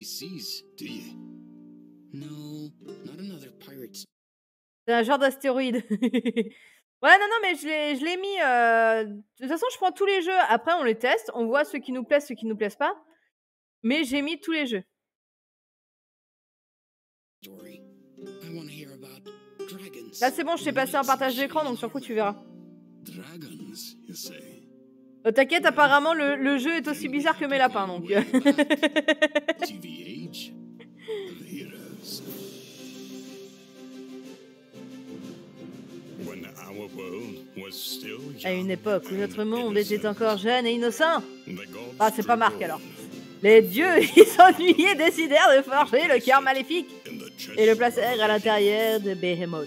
C'est un genre d'astéroïde. Ouais, non, mais je l'ai mis. De toute façon, je prends tous les jeux. Après, on les teste. On voit ceux qui nous plaisent, ceux qui nous plaisent pas. Mais j'ai mis tous les jeux. Là, c'est bon, je t'ai passé un partage d'écran, donc sur coup, tu verras. T'inquiète, apparemment, le jeu est aussi bizarre que mes lapins, donc. À une époque où notre monde était encore jeune et innocent. Ah, c'est pas Marc alors. Les dieux, ils s'ennuyaient, décidèrent de forger le cœur maléfique et le placèrent à l'intérieur de Behemoth.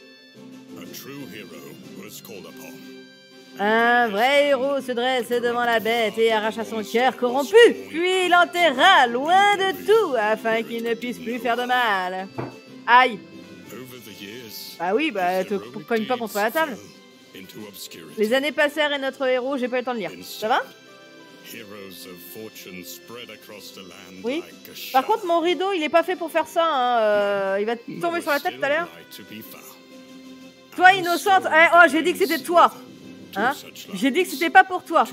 Un vrai héros se dresse devant la bête et arracha son cœur corrompu, puis l'enterra loin de tout afin qu'il ne puisse plus faire de mal. Aïe. Bah oui, bah te cogne pas contre la table. Les années passèrent et notre héros, j'ai pas eu le temps de lire. Ça va? Oui. Par contre, mon rideau, il est pas fait pour faire ça. Hein. Il va tomber sur la tête tout à l'heure. Toi, innocente. Oh, j'ai dit que c'était toi. Hein? J'ai dit que c'était pas pour toi.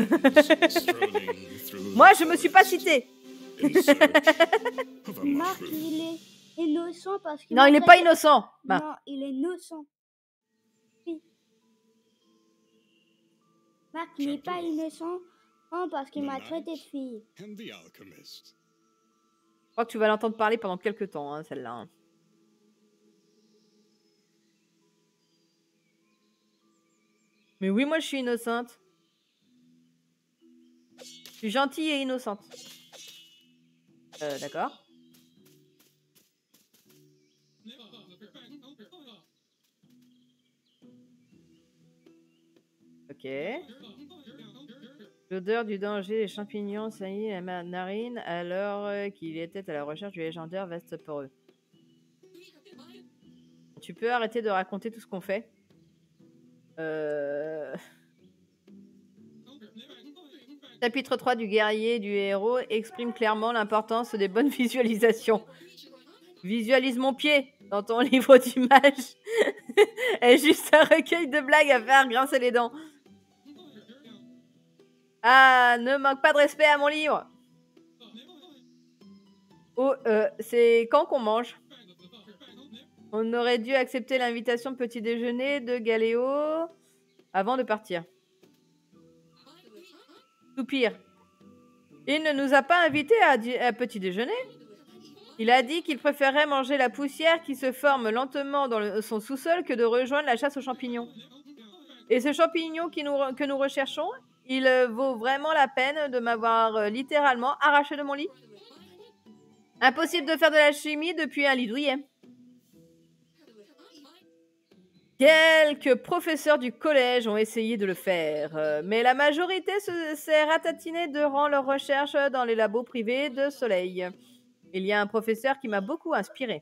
Moi, je me suis pas citée. Marc, il est innocent parce que... Non, il est pas innocent. Non, il est innocent. Oui. Marc, il n'est pas innocent parce qu'il m'a traité de fille. Je crois que tu vas l'entendre parler pendant quelques temps, hein, celle-là. Hein. Mais oui, moi, je suis innocente. Je suis gentille et innocente. D'accord. Ok. L'odeur du danger, les champignons saillit à ma narine alors qu'il était à la recherche du légendaire veste poreux. Tu peux arrêter de raconter tout ce qu'on fait. Chapitre 3 du guerrier du héros exprime clairement l'importance des bonnes visualisations. Visualise mon pied dans ton livre d'images. est juste un recueil de blagues à faire grincer les dents. Ah, ne manque pas de respect à mon livre. Oh, c'est quand qu'on mange? On aurait dû accepter l'invitation de petit déjeuner de Galéo avant de partir. Soupir. Il ne nous a pas invités à petit déjeuner. Il a dit qu'il préférait manger la poussière qui se forme lentement dans son sous-sol que de rejoindre la chasse aux champignons. Et ce champignon que nous recherchons, il vaut vraiment la peine de m'avoir littéralement arraché de mon lit. Impossible de faire de la chimie depuis un lit douillet. Quelques professeurs du collège ont essayé de le faire, mais la majorité s'est ratatinée durant leurs recherches dans les labos privés de Soleil. Il y a un professeur qui m'a beaucoup inspiré.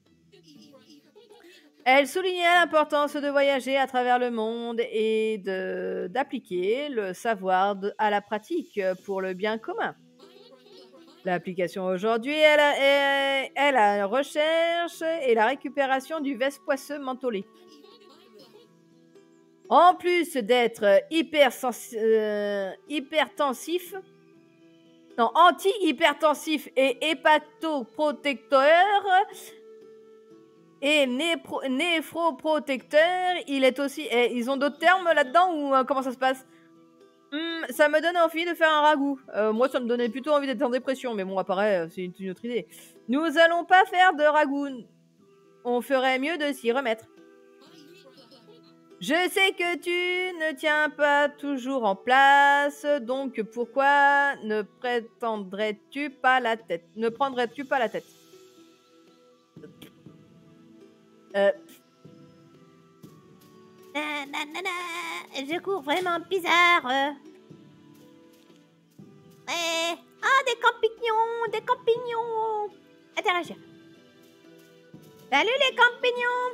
Elle soulignait l'importance de voyager à travers le monde et d'appliquer le savoir à la pratique pour le bien commun. L'application aujourd'hui est la recherche et la récupération du veste poisseux mentholé. En plus d'être anti-hypertensif et hépatoprotecteur et néphroprotecteur, il est aussi... ils ont d'autres termes là-dedans ou comment ça se passe? Ça me donne envie de faire un ragoût. Moi, ça me donnait plutôt envie d'être en dépression, mais bon, apparaît, c'est une autre idée. Nous allons pas faire de ragoût. On ferait mieux de s'y remettre. Je sais que tu ne tiens pas toujours en place, donc pourquoi ne prendrais-tu pas la tête? Je cours vraiment bizarre. Ouais. Ah, des champignons. Interagir. Salut les champignons.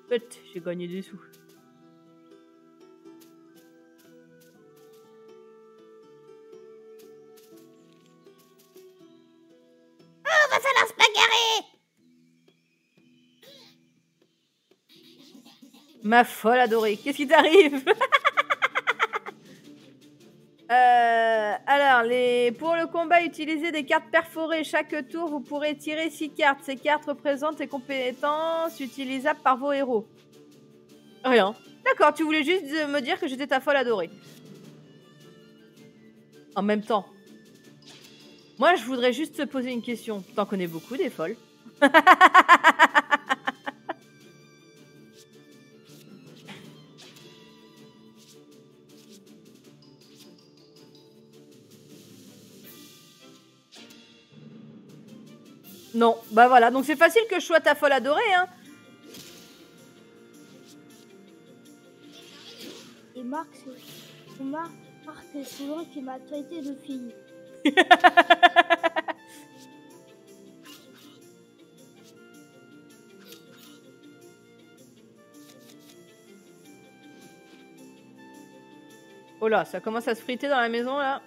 J'ai gagné des sous. Oh, va falloir se bagarrer. Ma folle adorée, qu'est-ce qui t'arrive? Alors, pour le combat, utilisez des cartes perforées. Chaque tour, vous pourrez tirer 6 cartes. Ces cartes représentent les compétences utilisables par vos héros. Rien. D'accord, tu voulais juste me dire que j'étais ta folle adorée. En même temps, moi, je voudrais juste te poser une question. T'en connais beaucoup des folles? Non, bah voilà, donc c'est facile que je sois ta folle adorée, hein. Et Marc, c'est souvent qui m'a traité de fille. Oh là, ça commence à se friter dans la maison, là.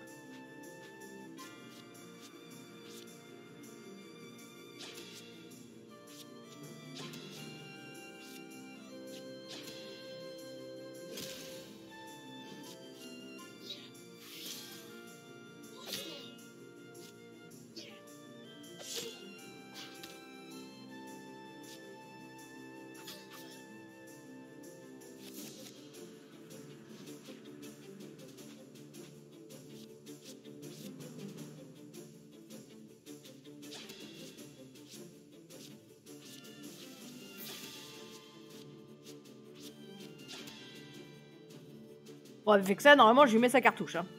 Bon, avec ça, normalement, je lui mets sa cartouche. Hein.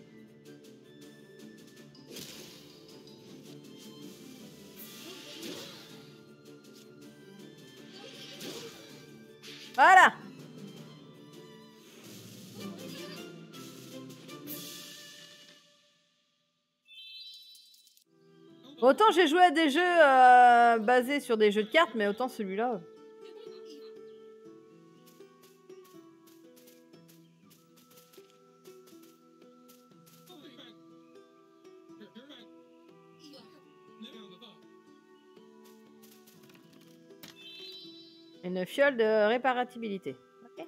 Voilà. Autant j'ai joué à des jeux basés sur des jeux de cartes, mais autant celui-là... Une fiole de réparabilité. Ok.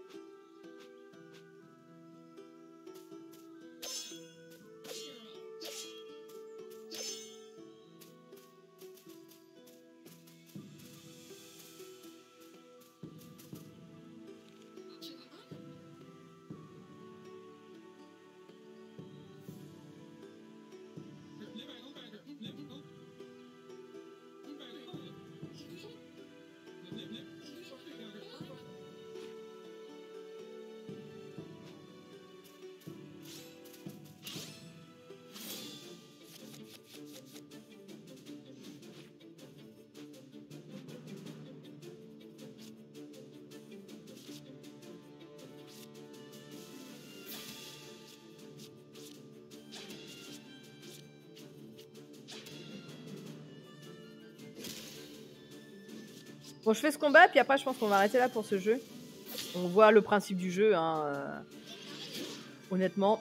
Bon, je fais ce combat, puis après, je pense qu'on va arrêter là pour ce jeu. On voit le principe du jeu, hein, honnêtement.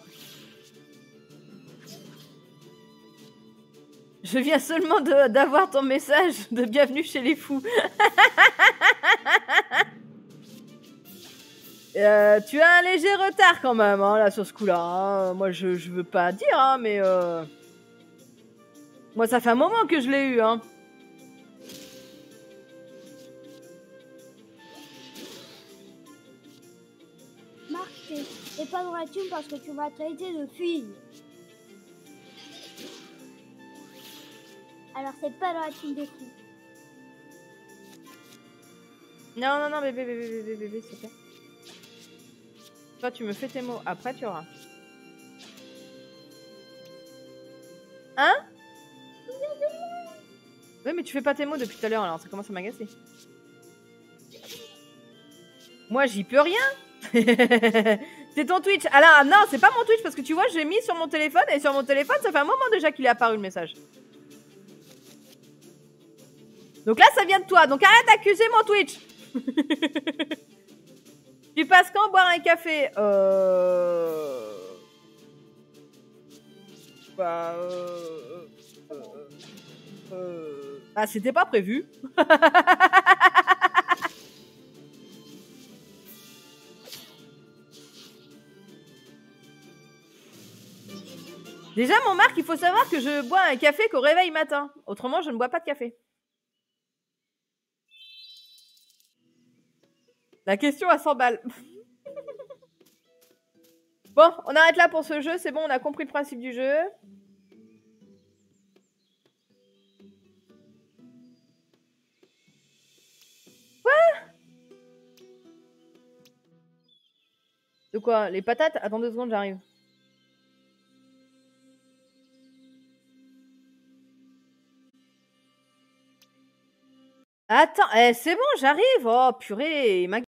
Je viens seulement d'avoir ton message de bienvenue chez les fous. Tu as un léger retard quand même, hein, là, sur ce coup-là. Hein. Moi, je veux pas dire, hein, mais... Moi, ça fait un moment que je l'ai eu, hein. Marc, t'es pas dans la thune parce que tu m'as traité de fille. Alors, c'est pas dans la thune des filles. Non, bébé, s'il te plaît. Toi, tu me fais tes mots. Après, tu auras. Hein? Oui, mais tu fais pas tes mots depuis tout à l'heure, alors ça commence à m'agacer. Moi, j'y peux rien. C'est ton Twitch. Alors, non, c'est pas mon Twitch, parce que tu vois, j'ai mis sur mon téléphone, et sur mon téléphone, ça fait un moment déjà qu'il est apparu le message. Donc là, ça vient de toi. Donc arrête d'accuser mon Twitch. Tu passes quand boire un café? Bah, bah, c'était pas prévu. Déjà, mon Marc, il faut savoir que je bois un café qu'au réveil matin. Autrement, je ne bois pas de café. La question à 100 balles. Bon, on arrête là pour ce jeu. C'est bon, on a compris le principe du jeu. Quoi? De quoi? Les patates? Attends 2 secondes, j'arrive. Attends, c'est bon, j'arrive. Oh, purée,